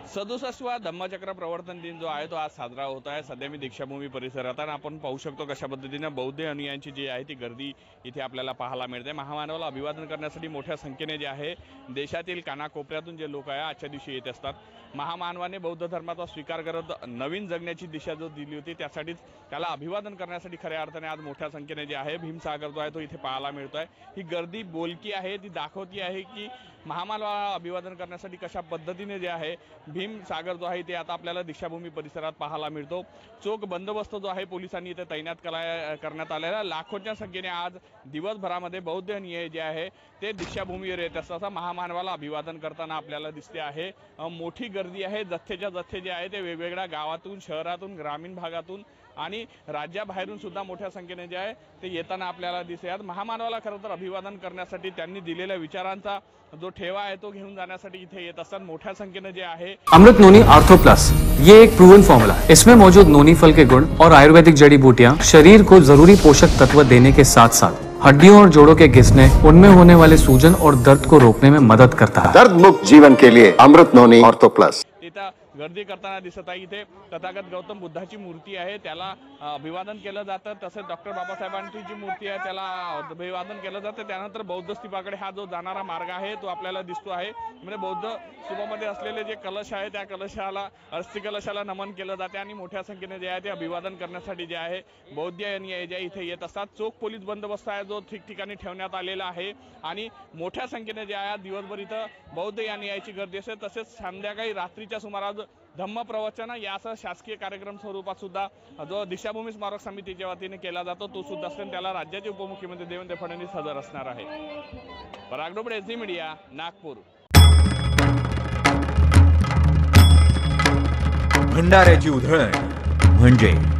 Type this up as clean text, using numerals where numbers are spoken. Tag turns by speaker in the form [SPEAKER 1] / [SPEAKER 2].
[SPEAKER 1] 67वा धम्मचक्र प्रवर्तन दिन जो आहे तो आज साजरा होत आहे। सध्या मी दीक्षाभूमी परिसरात आहे। आपण पाहू शकतो कशा पद्धतीने बौद्ध अनुयायांची जी आहे ती गर्दी इथे आपल्याला पाहायला मिळते। महामानवाला अभिवादन करण्यासाठी मोठ्या संख्येने जे आहे देशातील कानाकोपऱ्यातून जे लोक आहे आजच्या दिवशी येत असतात। महामानवाने बौद्ध धर्माचा स्वीकार करत नवीन जगण्याची दिशा जो दिली होती त्यासाठी त्याला अभिवादन करण्यासाठी खऱ्या अर्थाने आज मोठ्या संख्येने जे आहे भीमसागर जो आहे तो इथे पाहायला मिळतोय। ही गर्दी बोलकी आहे, ती दाखवती आहे की महामानवाला अभिवादन करण्यासाठी कशा पद्धतीने जे आहे भीमसागर जो आहे ते आता आपल्याला दीक्षाभूमी परिसरात पाहायला मिळतो। चोख बंदोबस्त जो आहे पोलिसांनी इथे तैनात करण्यात आलेला। लाखोंच्या संख्येने आज दिवसभरामध्ये बौद्ध अनुयायी जे आहे ते दीक्षाभूमीवर येत असताना महामानवाला अभिवादन करताना आपल्याला दिसते आहे। मोठी गर्दी आहे, जथ्थेच्या जथ्थे जे आहे ते वेगवेगळ्या गावातून, शहरातून, ग्रामीण भागातून आणि राज्याबाहेरून सुद्धा मोठ्या संख्येने जे आहे ते येताना आपल्याला दिसते। महामानवाला खरं तर अभिवादन करण्यासाठी त्यांनी दिलेल्या विचारांचा जो ठेवा आहे तो घेऊन जाण्यासाठी इथे येत असतात मोठ्या संख्येने जे आहे।
[SPEAKER 2] अमृत नोनी आर्थो प्लस ये एक प्रूवन फॉर्मूला है। इसमें मौजूद नोनी फल के गुण और आयुर्वेदिक जड़ी बूटियां शरीर को जरूरी पोषक तत्व देने के साथ साथ हड्डियों और जोड़ों के घिसने, उनमें होने वाले सूजन और दर्द को रोकने में मदद करता है।
[SPEAKER 3] दर्द मुक्त जीवन के लिए अमृत नोनी आर्थो प्लस।
[SPEAKER 1] इथं गर्दी करताना दिसत आहे। इथे तथागत गौतम बुद्धाची मूर्ती आहे त्याला अभिवादन केलं जातं। तसेच डॉक्टर बाबासाहेबांची जी मूर्ती आहे त्याला अभिवादन केलं जातं। त्यानंतर बौद्ध स्तूपाकडे हा जो जाणारा मार्ग आहे तो आपल्याला दिसतो आहे। म्हणजे बौद्ध स्तूपामध्ये असलेले जे कलश आहे त्या कलशाला अस्थि कलशाला नमन केलं जाते आणि मोठ्या संख्येने जे आहे ते अभिवादन करण्यासाठी जे आहे बौद्ध अनुयायी जे इथे येत असतात। चोख पोलीस बंदोबस्त आहे जो ठिकठिकाणी ठेवण्यात आलेला आहे आणि मोठ्या संख्येने जे आहे दिवसभर इथं बौद्ध अनुयायांची गर्दी असते। तसेच संध्याकाळी रात्रीच्या सुमारास धम्म प्रवचन यासह शासकीय कार्यक्रम स्वरूपात सुद्धा जो दीक्षाभूमी स्मारक समितीच्या वतीने केला जातो तो सुद्धा असतो। त्याला राज्याचे उपमुख्यमंत्री देवेंद्र फडणवीस हजर असणार आहे। Parag Doble, SD media, Nagpur.
[SPEAKER 4] भंडाऱ्याची उधळण म्हणजे